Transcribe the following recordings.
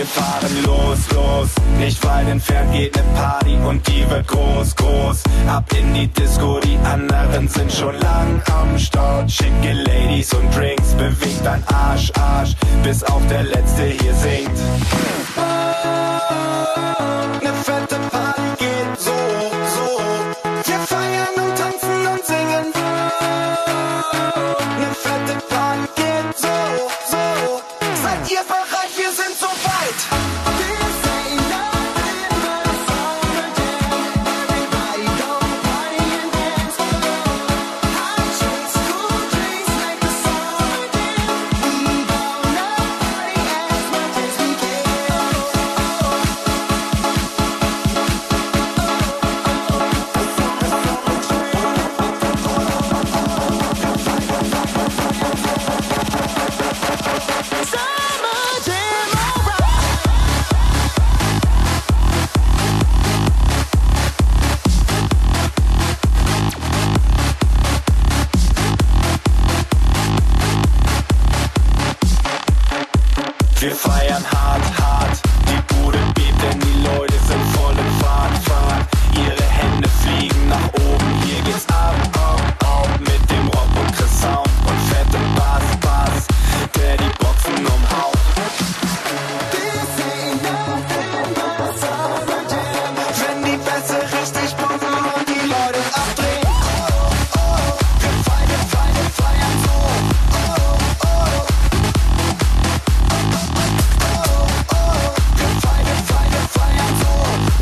fahren los, los. Nicht weit entfernt geht ne Party und die wird groß, groß. Ab in die Disco, die anderen sind schon lang am Start. Schicke Ladies und Drinks, bewegt dein Arsch, Arsch, bis auch der Letzte hier singt. Ne fette Party geht so, so. Wir feiern und tanzen und singen. Ne fette Party geht so, so. Seid ihr bereit? Wir sind so weit. Wir feiern hart, hart, die Bude bebt, denn die Leute sind voll im Fahrt, Fahrt. Ihre Hände fliegen nach oben, hier geht's ab, ab, ab. Mit dem Rock und Chris Sound und fettem Bass, Bass, der die Boxen umhaut. Wenn die Bässe richtig pumpen und die Leute abdrehen. Oh, oh, wir feiern so. Oh, oh. Wir feiern so.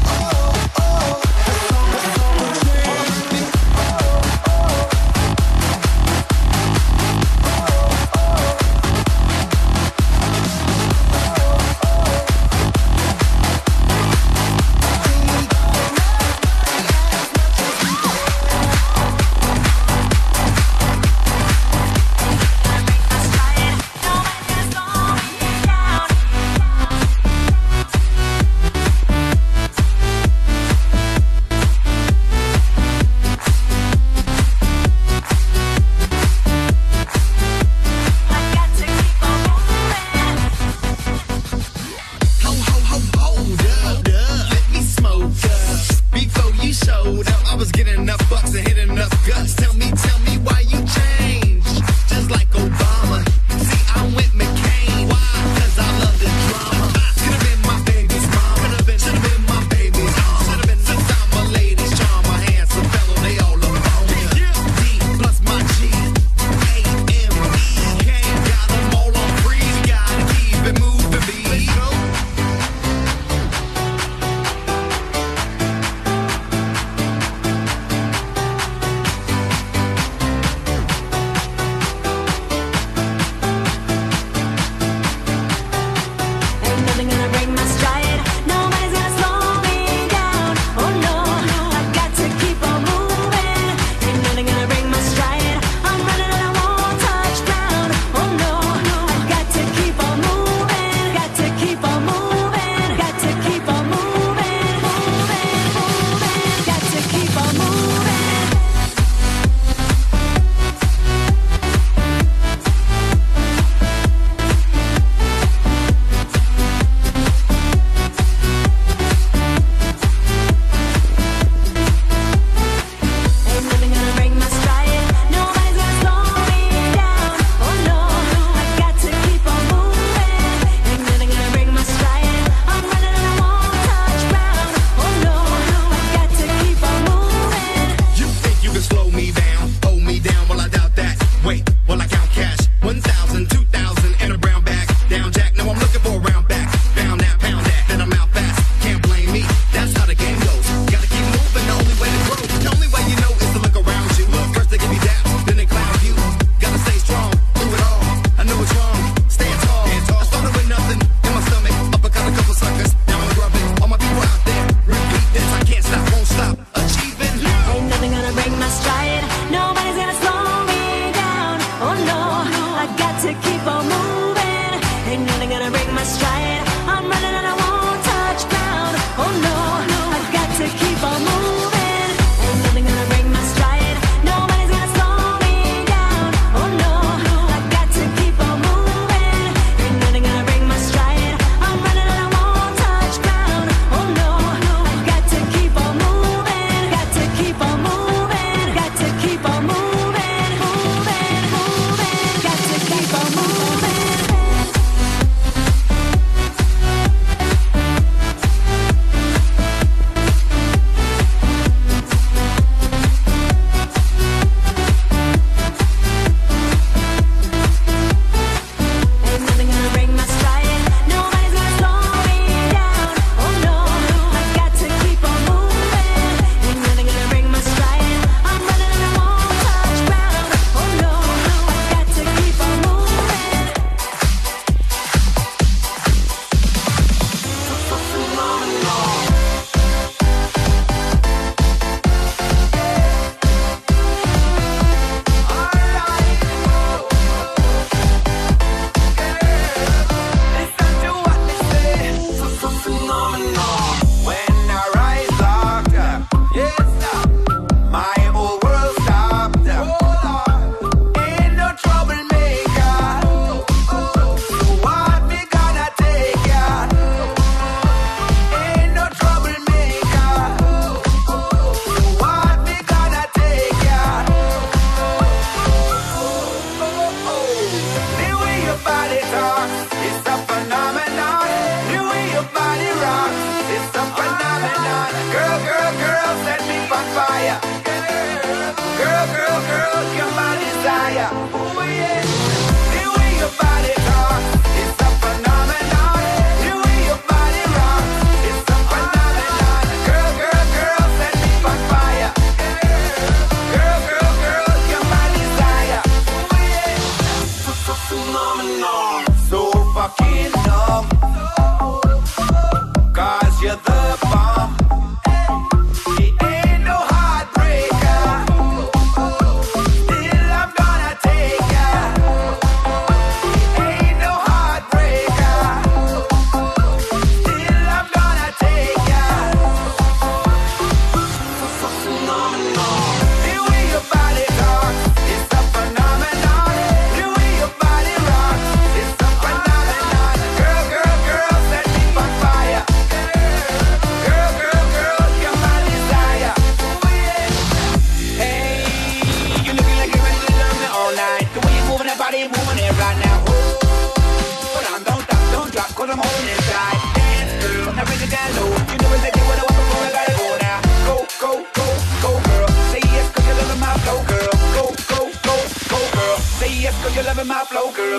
cause I'm holding it tight. Dance, girl, now bring it down low. You know exactly what I want before I gotta go now. Go, go, go, go, girl. Say yes, cause you're loving my flow, girl. Go, go, go, go, girl. Say yes, cause you're loving my flow, girl.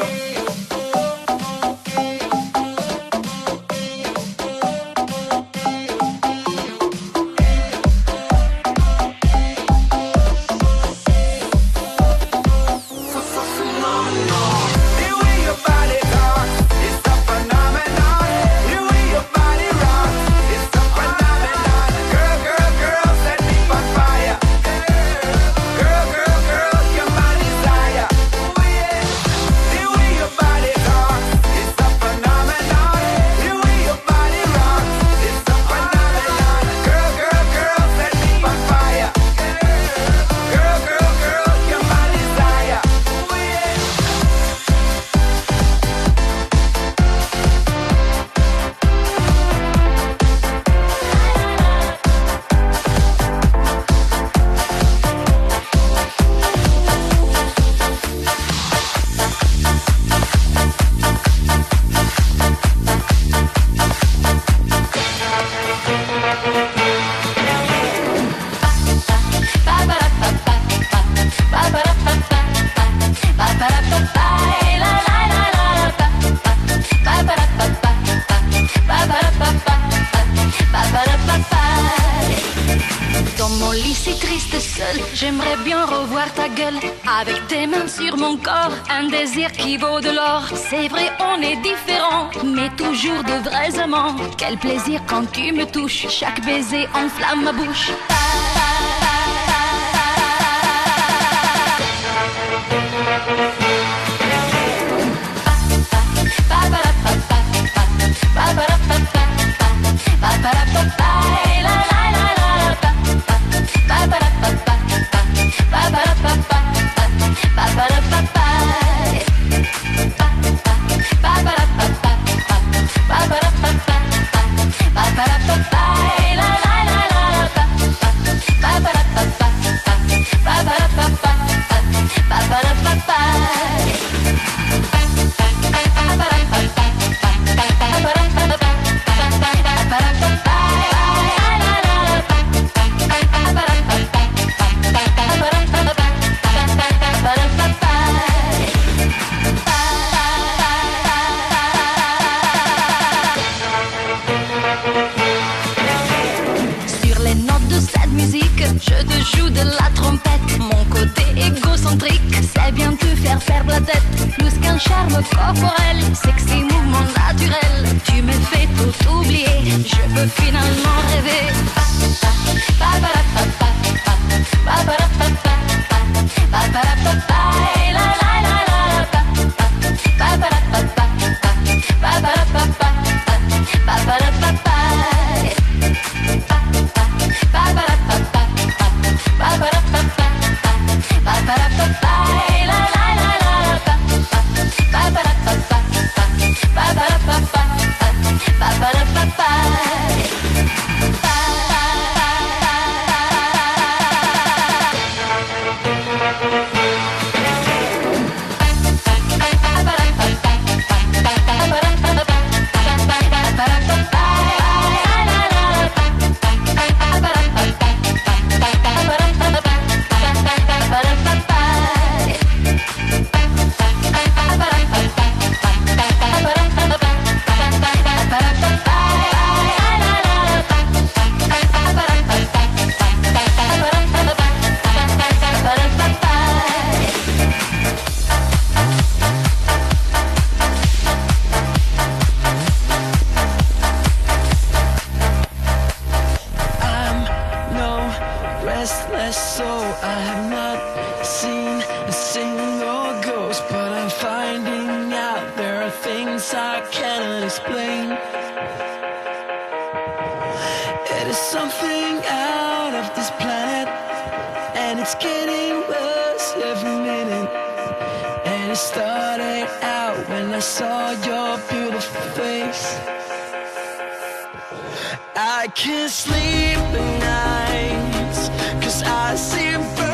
J'aimerais bien revoir ta gueule avec tes mains sur mon corps, un désir qui vaut de l'or. C'est vrai, on est différents, mais toujours de vrais amants. Quel plaisir quand tu me touches, chaque baiser enflamme ma bouche. Je te joue de la trompette, mon côté égocentrique sait bien te faire perdre la tête. Plus qu'un charme corporel, sexy mouvement naturel. Tu me fais tout oublier, je peux finalement rêver. restless soul. I have not seen a single ghost, but I'm finding out there are things I cannot explain. It is something out of this planet, and it's getting worse every minute. And it started out when I saw your beautiful face. I can't sleep at night, 'cause I see